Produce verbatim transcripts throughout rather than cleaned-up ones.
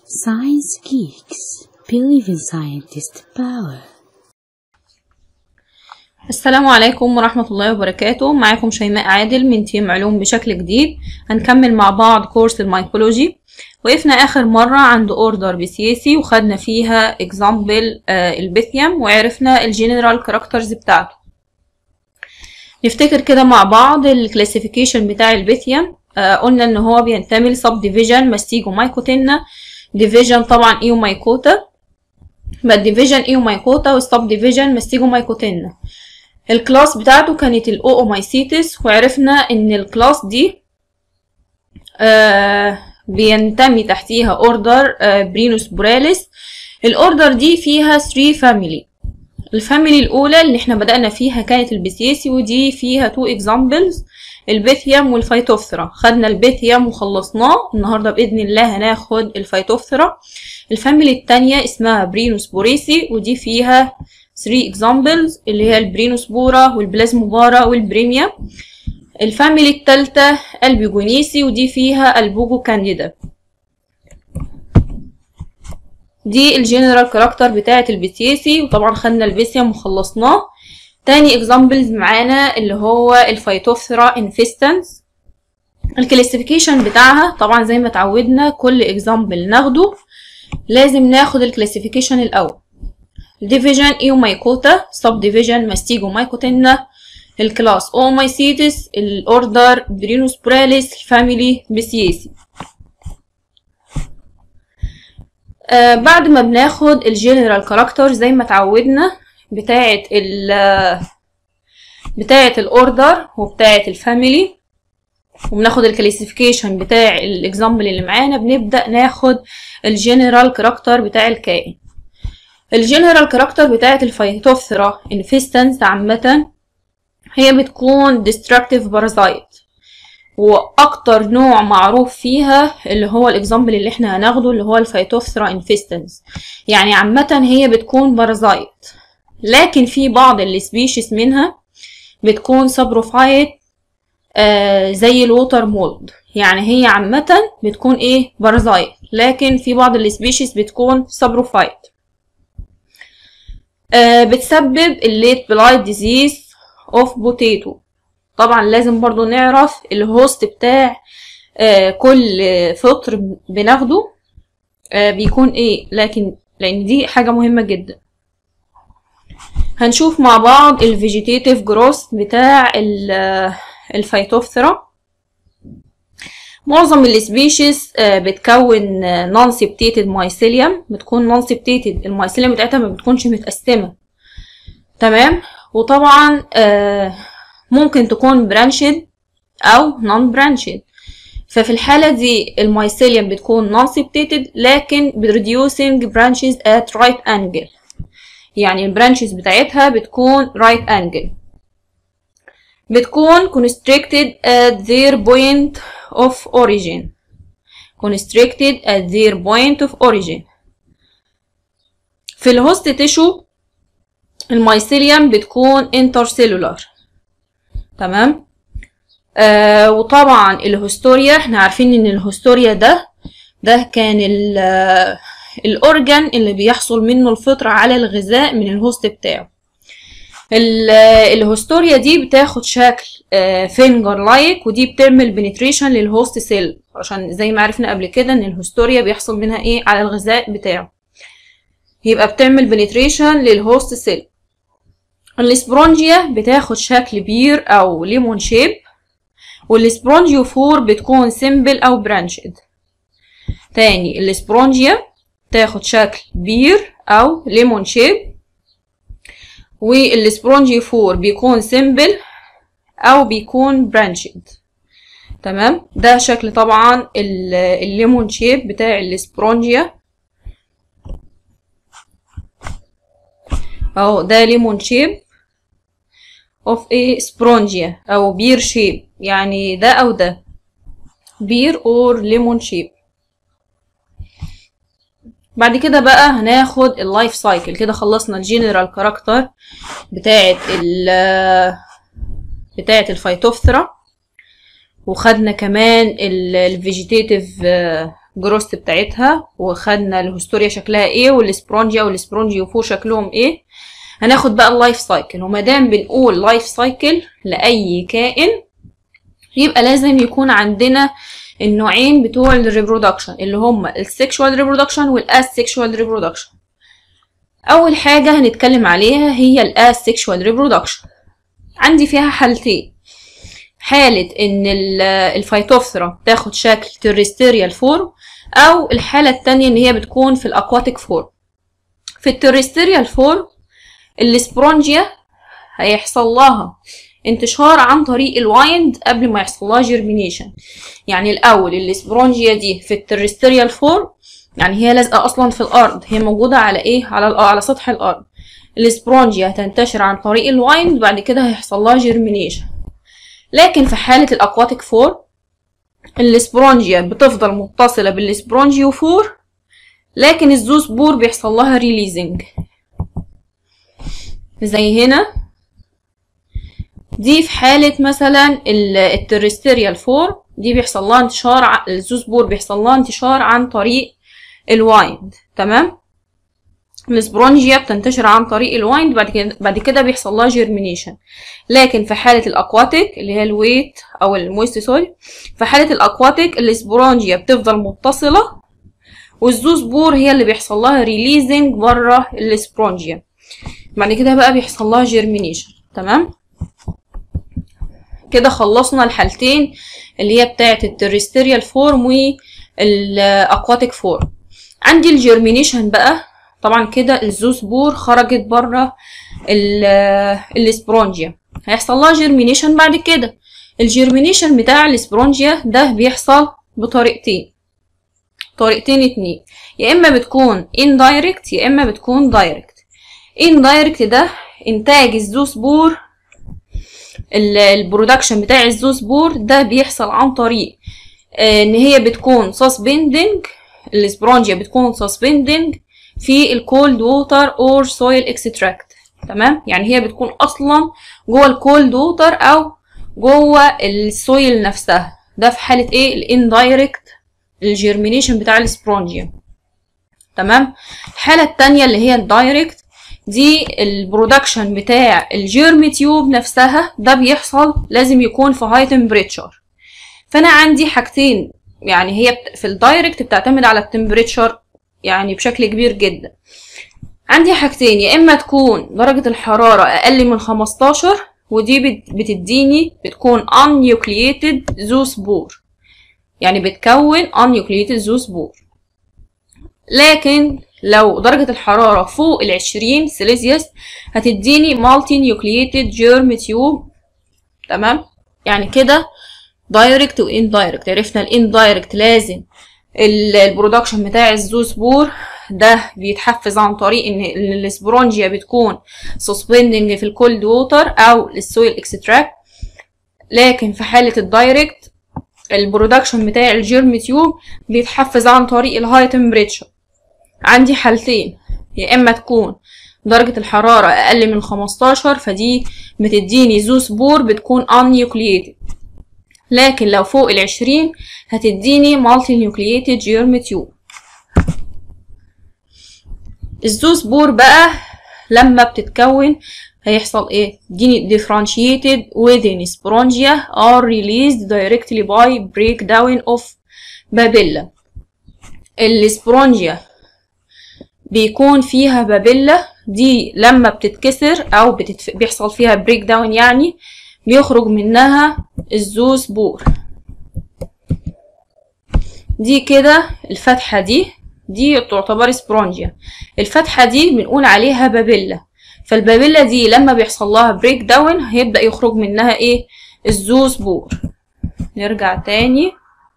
Science geeks believe in scientist power. السلام عليكم ورحمة الله وبركاته. معاكم شيماء عادل من تيم علوم بشكل جديد. هنكمل مع بعض كورس الميكولوجي. وقفنا آخر مرة عند اوردر بيسيسي وخدنا فيها اكزامبل آه البيثيوم وعرفنا الجنرال كاركترز بتاعته. نفتكر كده مع بعض الكلاسيفيكيشن بتاع البيثيوم. آه قلنا ان هو بينتمي لسب ديفيجن ماستيجومايكوتينا، ديفيجن طبعا ايومايكوتا، يبقى الديفيجن ايومايكوتا والسب ديفيجن ماستيجومايكوتينا. الكلاس بتاعته كانت الاومايسيتس، وعرفنا ان الكلاس دي آه بينتمي تحتيها اوردر آه برينوسبوراليس. الاوردر دي فيها ثلاثة فاميلي. الفاميلي الاولى اللي احنا بدأنا فيها كانت البيسيسي، ودي فيها تو اكزامبلز البيثيوم والفيتوفثرا. خدنا البيثيوم وخلصناه، النهارده باذن الله هناخد الفيتوفثرا. الفاميلي التانية اسمها برينوسبوريسي، ودي فيها ثلاثة examples اللي هي البرينوسبورا والبلازموبارا والبريميا. الفاميلي التالتة البيجونيسي، ودي فيها البوجو كانديدا. دي الجنرال كاركتر بتاعة البيثيسي، وطبعا خدنا البيثيوم وخلصناه. تاني examples معانا اللي هو الفيتوفثرا انفستنس. الكلاسيفيكيشن بتاعها طبعا زي ما اتعودنا كل example ناخده لازم ناخد الكلاسيفيكيشن الاول. ديفيجن ايومايكوتا، سب ديفيجن ماستيجومايكوتينا، الكلاس اومايسيتس، الاوردر برينوسبوراليس، الفاميلي بيسيسي. آه بعد ما بناخد الجنرال كاركتر زي ما اتعودنا بتاعه ال بتاعه الاوردر وبتاعه الفاميلي، وبناخد الكلاسيفيكيشن بتاع الاكزامبل اللي معانا، بنبدا ناخد الجنرال كاركتر بتاع الكائن. الجنرال كاركتر بتاعه الفيتوفثرا انفستنس عامه هي بتكون ديستراكتيف بارازايت، واكتر نوع معروف فيها اللي هو الاكزامبل اللي احنا هناخده اللي هو الفيتوفثرا انفستنس. يعني عامه هي بتكون بارازايت، لكن في بعض السبيشيز منها بتكون سابروفايت آه زي الووتر مولد. يعني هي عامه بتكون ايه بارازايت، لكن في بعض السبيشيز بتكون سابروفايت. آه بتسبب الليت بلايت ديزيز اوف بوتيتو. طبعا لازم برضو نعرف الهوست بتاع آه كل فطر بناخده آه بيكون ايه، لكن لان دي حاجة مهمة جدا. هنشوف مع بعض الفيجيتيتيف جروث بتاع الفيتوفثرا. معظم السبيشيز بتكون نون سيبتيتد مايسيليوم، بتكون نون سيبتيتد، المايسيليوم بتاعتها ما بتكونش متقسمه. تمام. وطبعا ممكن تكون برانشد او نون برانشد. ففي الحاله دي المايسيليوم بتكون نون سيبتيتد لكن بروديوسينج برانشز ات رايت انجل، يعني البرانشز بتاعتها بتكون رايت انجل. بتكون constricted at their point of origin. constricted at their point of origin. في الهوست تيشو المايسيليوم بتكون intercellular. تمام. آه وطبعا الهستوريا احنا عارفين ان الهستوريا ده ده كان الاورجان اللي بيحصل منه الفطر على الغذاء من الهوست بتاعه. الهستوريا دي بتاخد شكل فينجر لايك، ودي بتعمل بنتريشن للهوست سيل، عشان زي ما عرفنا قبل كده ان الهستوريا بيحصل منها ايه على الغذاء بتاعه، يبقى بتعمل بنتريشن للهوست سيل. الاسبرونجيا بتاخد شكل بير او ليمون شيب، والاسبرونجيوفور بتكون سيمبل او برانشد. تاني الاسبرونجيا تاخد شكل بير او ليمون شيب، والسبرونجيوفور بيكون سيمبل او بيكون برانشد. تمام. ده شكل طبعا الليمون شيب بتاع السبرونجيا اهو، ده ليمون شيب اوف ايه سبرونجيا او بير شيب، يعني ده او ده بير اور ليمون شيب. بعد كده بقى هناخد اللايف سايكل. كده خلصنا الجنرال كاركتر بتاعه ال بتاعه الفيتوفثرا، وخدنا كمان الفيجيتيتيف الجروست بتاعتها، وخدنا الهستوريا شكلها ايه، والسبرونجيا والسبرونجيوفور شكلهم ايه. هناخد بقى اللايف سايكل، ومادام بنقول لايف سايكل لأي كائن يبقى لازم يكون عندنا النوعين بتوع الريبرودكشن اللي هما السيكشوال ريبرودكشن والاسيكشوال ريبرودكشن. اول حاجه هنتكلم عليها هي الاسيكشوال ريبرودكشن. عندي فيها حالتين، حاله ان الفيتوفثرا تاخد شكل تيرستيريال فورم، او الحاله التانية ان هي بتكون في الاكواتيك فورم. في التيرستيريال فورم السبرونجيا هيحصل لها انتشار عن طريق الوايند قبل ما يحصل لها جيرمينيشن. يعني الاول السبرونجيا دي في الترستريال فورم، يعني هي لازقه اصلا في الارض، هي موجوده على ايه، على على سطح الارض. السبرونجيا هتنتشر عن طريق الوايند، بعد كده هيحصل لها جيرمينيشن. لكن في حاله الاكواتيك فورم السبرونجيا بتفضل متصله بالسبرونجيوفور، لكن الزوسبور بيحصل لها ريليزنج. زي هنا دي في حالة مثلا الترستيريال فورم، دي بيحصل لها انتشار، الزوسبور بيحصل لها انتشار عن طريق الوايند. تمام، السبرونجيا بتنتشر عن طريق الوايند، بعد كده بعد كده بيحصل لها جيرمينيشن. لكن في حالة الاكواتيك اللي هي الويت او المويست سوري، في حالة الاكواتيك السبرونجيا بتفضل متصلة، والزوسبور هي اللي بيحصل لها ريليزنج بره السبرونجيا، بعد كده بقى بيحصل لها جيرمينيشن. تمام، كده خلصنا الحالتين اللي هي بتاعه الترستيريال فورم والاكواتيك فورم. عندي الجيرمينيشن بقى، طبعا كده الزوسبور خرجت بره السبرونجيا، هيحصل لها جيرمينيشن. بعد كده الجيرمينيشن بتاع السبرونجيا ده بيحصل بطريقتين، طريقتين اتنين، يا اما بتكون indirect يا اما بتكون direct. indirect ده انتاج الزوسبور، البرودكشن بتاع الزوسبور ده بيحصل عن طريق ان هي بتكون suspending، السبرونجيا بتكون suspending في الكولد ووتر اور سويل اكستراكت. تمام، يعني هي بتكون اصلا جوه الكولد ووتر او جوه السويل نفسها. ده في حاله ايه، الاندايركت الجيرمينيشن بتاع السبرونجيا. تمام، الحاله الثانيه اللي هي الدايركت، دي البرودكشن بتاع الجيرم تيوب نفسها، ده بيحصل لازم يكون في هاي تمبريتشر. فانا عندي حاجتين، يعني هي في الدايركت بتعتمد على التمبريتشر يعني بشكل كبير جدا. عندي حاجتين، يا اما تكون درجة الحرارة اقل من خمستاشر، ودي بتديني بتكون unnucleated زوسبور، يعني بتكون unnucleated زوسبور. لكن لو درجة الحرارة فوق العشرين سيليزيوس هتديني مالتي نيوكلييتد جيرم تيوب. تمام، يعني كده دايركت واندايركت. عرفنا الاندايركت لازم البرودكشن بتاع الزوسبور ده بيتحفز عن طريق ان السبرونجيا بتكون سسبندنج في الكولد ووتر او السويل اكستراكت. لكن في حالة الدايركت البرودكشن بتاع الجيرم تيوب بيتحفز عن طريق الهاي تمبريتشر. عندي حالتين، يا اما تكون درجة الحرارة اقل من خمستاشر، فدي بتديني زوسبور بتكون unnucleated. لكن لو فوق العشرين هتديني multinucleated جيرم تيوب. الزوسبور بقى لما بتتكون هيحصل ايه، دي differentiated within sporangia are released directly by breakdown of babilla. السبرونجيا بيكون فيها بابيلا، دي لما بتتكسر او بتتف... بيحصل فيها بريك داون، يعني بيخرج منها الزوسبور. دي كده الفتحة دي دي تعتبر سبرونجيا، الفتحة دي بنقول عليها بابيلا. فالبابيلا دي لما بيحصل لها بريك داون هيبدأ يخرج منها ايه، الزوسبور. نرجع تاني،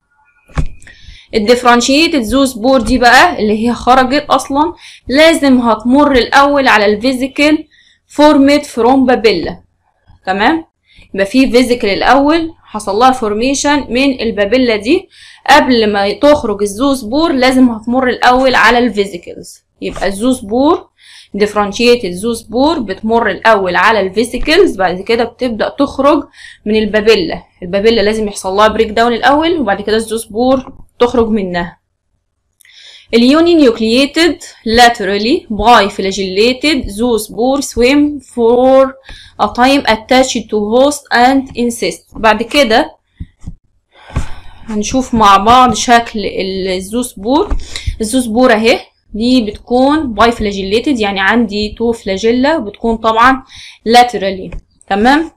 الديفرنشيتد زوسبور دي بقى اللي هي خرجت اصلا لازم هتمر الاول على الفيزيكال فورميت فروم بابيلا. تمام، يبقى في فيزيكال الاول حصل لها فورميشن من البابيلا دي، قبل ما تخرج الزوسبور لازم هتمر الاول على الفيزيكلز. يبقى الزوسبور ديفرنشيتد زوسبور بتمر الاول على الفيزيكلز، بعد كده بتبدا تخرج من البابيلا. البابيلا لازم يحصل لها بريك داون الاول، وبعد كده الزوسبور تخرج منها. الuninucleated laterally biflagellated zoospore swim for a time attached to host and insist. بعد كده هنشوف مع بعض شكل الزوسبور. الزوسبور اهي دي بتكون biflagellated يعني عندي تو فلاجيلا، بتكون طبعا laterally. تمام.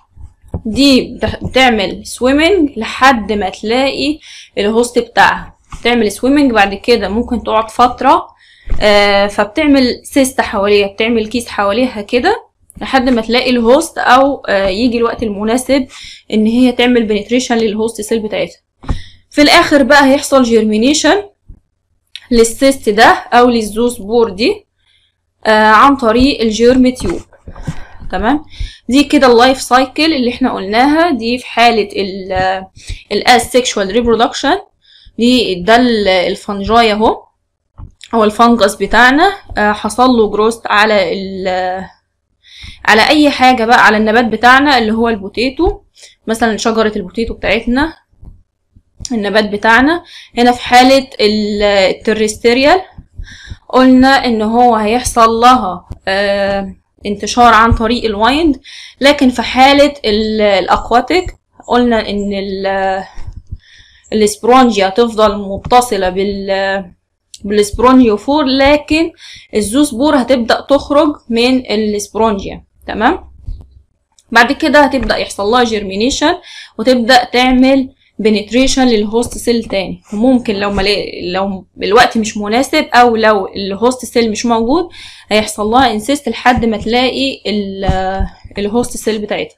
دي بتعمل swimming لحد ما تلاقي الهوست بتاعها، بتعمل swimming بعد كده ممكن تقعد فترة آه فبتعمل سيست حواليها، بتعمل كيس حواليها كده لحد ما تلاقي الهوست او آه يجي الوقت المناسب ان هي تعمل بنتريشن للهوست سيل بتاعتها. في الاخر بقى هيحصل جيرمينيشن للسيست ده او للزوسبور دي آه عن طريق الجيرم تيوب. تمام. دي كده اللايف سايكل اللي احنا قلناها. دي في حالة الاسexual ريبرودكشن. دي ده الفنجاي اهو او الفنجس بتاعنا آه حصل له جروست على ال على اي حاجة بقى، على النبات بتاعنا اللي هو البوتيتو، مثلا شجرة البوتيتو بتاعتنا، النبات بتاعنا. هنا في حالة الترستيريال قلنا ان هو هيحصل لها آه انتشار عن طريق الوايند، لكن في حالة الاكواتيك قلنا ان الاسبرونجيا تفضل متصلة بال بالسبرونجيوفور، لكن الزوسبور هتبدأ تخرج من الاسبرونجيا. تمام. بعد كده هتبدأ يحصل لها جيرمينيشن وتبدأ تعمل بنتريشن للهوست سيل تاني. وممكن لو ملي... لو الوقت مش مناسب او لو الهوست سيل مش موجود هيحصل لها انسيست لحد ما تلاقي ال... الهوست سيل بتاعتها.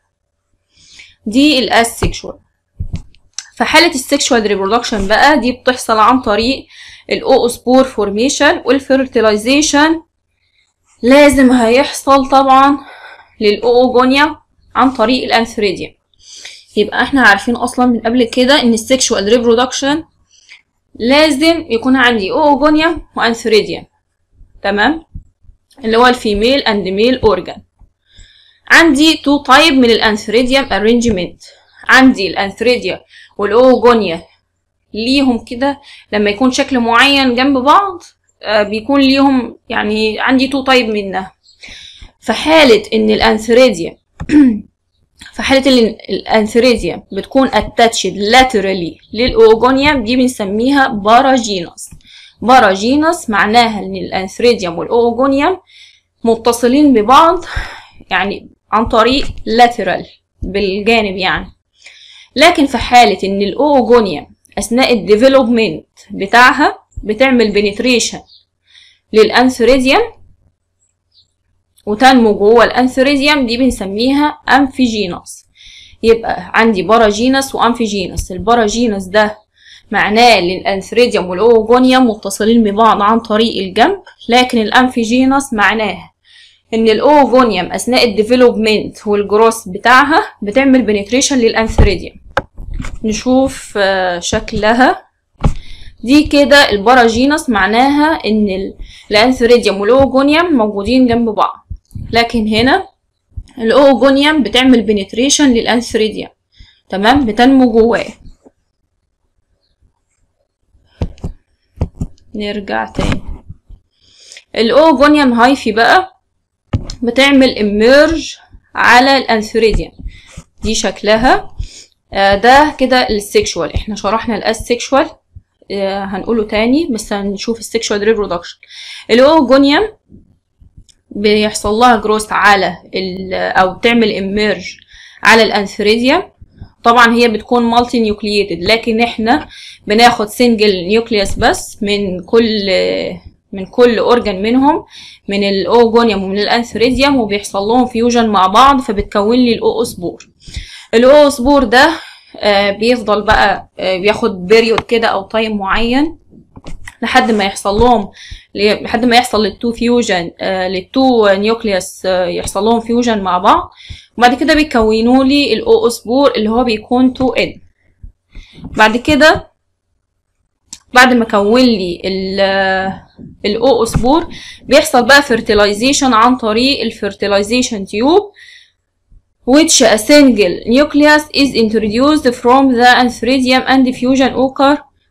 دي الاسexual. في حالة السكشوال ريبرودكشن بقى دي بتحصل عن طريق الاوسبور فورميشن والفيرتيلايزيشن. لازم هيحصل طبعا للاوجونيا عن طريق الانثريديوم. يبقى احنا عارفين اصلا من قبل كده ان السكشوال ريبرودكشن لازم يكون عندي اوجونيوم وانثريديوم. تمام. اللي هو الفيميل اند ميل اورجان. عندي تو تايب من الانثريديوم ارينجمنت. عندي الانثريديا والاوجونيا ليهم كده لما يكون شكل معين جنب بعض آه بيكون ليهم يعني عندي تو تايب منها. في حالة ان الانثريديا في حالة الانثريديا بتكون attached laterally للاوجونيا دي بنسميها باراجينوس. باراجينوس معناها ان الانثريديوم والاوجونيا متصلين ببعض يعني عن طريق lateral بالجانب يعني. لكن في حالة ان الاوجونيا اثناء الديفلوبمنت بتاعها بتعمل بنتريشن للانثريديوم وتنمو جوه الانثريديوم دي بنسميها امفيجينوس. يبقى عندي باراجينوس وامفيجينوس. الباراجينوس ده معناه ان الانثريديوم والاوجونيوم متصلين ببعض عن طريق الجنب، لكن الامفيجينوس معناه ان الاوجونيوم اثناء الديفلوبمنت والجروث بتاعها بتعمل بنتريشن للانثريديوم. نشوف شكلها. دي كده الباراجينوس معناها ان الانثريديوم والاوجونيوم موجودين جنب بعض، لكن هنا الاوجونيوم بتعمل بنتريشن للانثريديوم. تمام. بتنمو جواه. نرجع تاني. الاوجونيوم هايفي بقى بتعمل اميرج على الانثريديوم. دي شكلها. آه ده كده السكشوال. احنا شرحنا الاسكشوال آه هنقوله تاني بس هنشوف السكشوال ريبرودكشن. الاوجونيوم بيحصل لها جروث على او تعمل اميرج على الانثريديوم. طبعا هي بتكون مالتي نيوكلييتد، لكن احنا بناخد سنجل نيوكليوس بس من كل من كل اورجان منهم، من الاوجونيوم ومن الانثريديوم، وبيحصل لهم فيوجن مع بعض فبتكون لي الاوسبور. الاوسبور ده آه بيفضل بقى آه بياخد بيريود كده او تايم معين لحد ما يحصل لهم لحد ما يحصل للتو فيوجن آه للتو نيوكليوس آه يحصل لهم فيوجن مع بعض، وبعد كده بيكونوا لي الاوسبور اللي هو بيكون تو ان. بعد كده بعد ما كون لي الاوسبور بيحصل بقى fertilization عن طريق الفيرتيلايزيشن تيوب which a single nucleus is introduced from the antheridium and fusion occur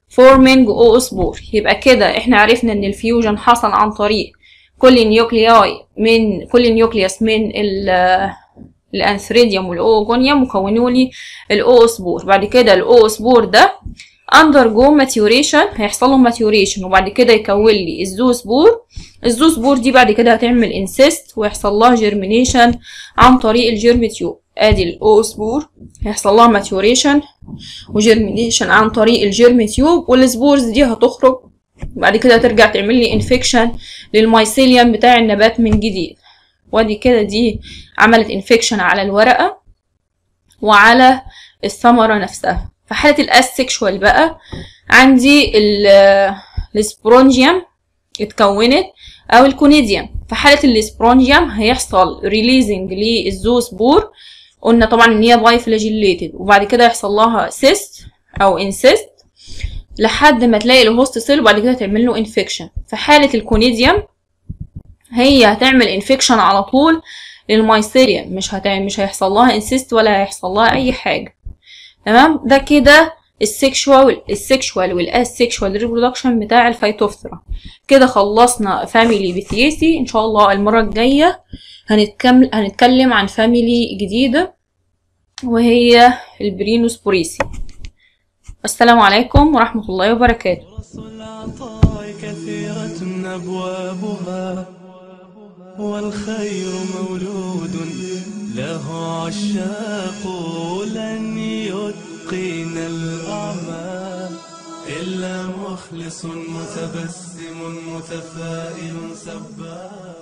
forming oospore. يبقى كده احنا عرفنا ان الفيوجن حصل عن طريق كل نيوكلياي من كل نيوكليوس من الانثريديوم والاوغونيوم وكونوا لي الاوسبور. بعد كده الاوسبور ده undergo maturation، هيحصل له maturation وبعد كده يكون لي الزوسبور. الزوسبور دي بعد كده هتعمل انسيست ويحصل لها germination عن طريق الجيرم تيوب. ادي الاوسبور هيحصل لها maturation وجيرمينيشن عن طريق الجيرم تيوب، والسبورز دي هتخرج بعد كده ترجع تعمل لي انفكشن للمايسيليوم بتاع النبات من جديد. وادي كده دي عملت انفكشن على الورقة وعلى الثمرة نفسها. في حالة الاسكشوال بقى عندي السبرونجيوم اتكونت او الكونيديوم. في حالة السبرونجيوم هيحصل ريليزنج للزوسبور، قلنا طبعا ان هي باي فلاجيليتد، وبعد كده يحصل لها سيست او انسيست لحد ما تلاقي الهوست سيل وبعد كده تعمل له انفكشن. في حالة الكونيديوم هي هتعمل انفكشن على طول للمايسيليوم، مش هتعمل مش هيحصل لها انسيست ولا هيحصل لها اي حاجة. تمام، ده كده السكشوال السكشوال والاسكشوال ريبرودكشن بتاع الفيتوفثرا. كده خلصنا فاميلي بيثيسي. ان شاء الله المرة الجاية هنتكلم هنتكلم عن فاميلي جديدة وهي البرينوسبوريسي. السلام عليكم ورحمة الله وبركاته. كثيرة أبوابها والخير مولود له عشاق، لن يتقن الأعمال إلا مخلص متبسم متفائل سباق.